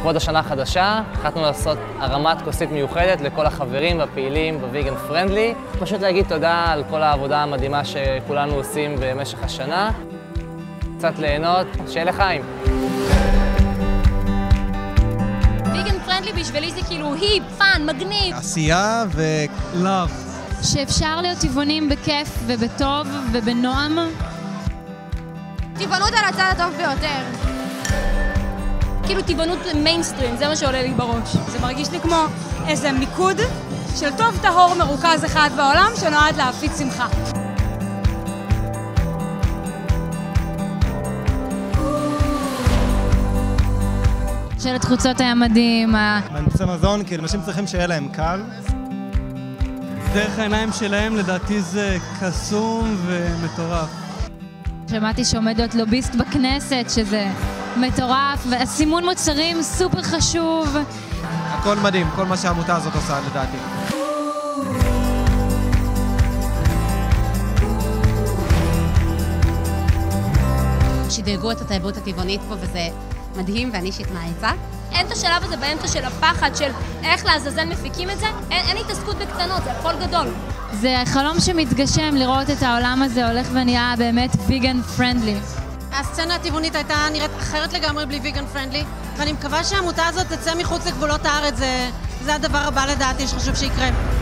לכבוד השנה החדשה, החלטנו לעשות הרמת כוסית מיוחדת לכל החברים והפעילים בוויגן פרנדלי. פשוט להגיד תודה על כל העבודה המדהימה שכולנו עושים במשך השנה. קצת ליהנות, שיהיה לחיים. ויגן פרנדלי בשבילי זה כאילו היפ, פאן, מגניב. עשייה ולאב. שאפשר להיות טבעונים בכיף ובטוב ובנועם. טבעונות על הצד הטוב ביותר. כאילו טבעונות מיינסטרים, זה מה שעולה לי בראש. זה מרגיש לי כמו איזה מיקוד של טוב טהור מרוכז אחד בעולם שנועד להפיץ שמחה. שלט חוצות היה מדהים. מנפצי מזון, כי אנשים צריכים שיהיה להם קל. דרך העיניים שלהם לדעתי זה קסום ומטורף. שמעתי שעומד להיות לוביסט בכנסת, שזה מטורף, והסימון מוצרים סופר חשוב. הכל מדהים, כל מה שהעמותה הזאת עושה לדעתי. שדרגו את התרבות הטבעונית פה וזה מדהים ואני אישית מעריצה. אין את השלב הזה באמצע של הפחד של איך לעזאזל מפיקים את זה, אין התעסקות בקטנות, זה הכל גדול. זה חלום שמתגשם לראות את העולם הזה הולך ונהיה באמת ויגן פרנדלי. הסצנה הטבעונית הייתה נראית אחרת לגמרי בלי ויגן פרנדלי, ואני מקווה שהעמותה הזאת תצא מחוץ לגבולות הארץ, זה הדבר הבא לדעתי שחשוב שיקרה.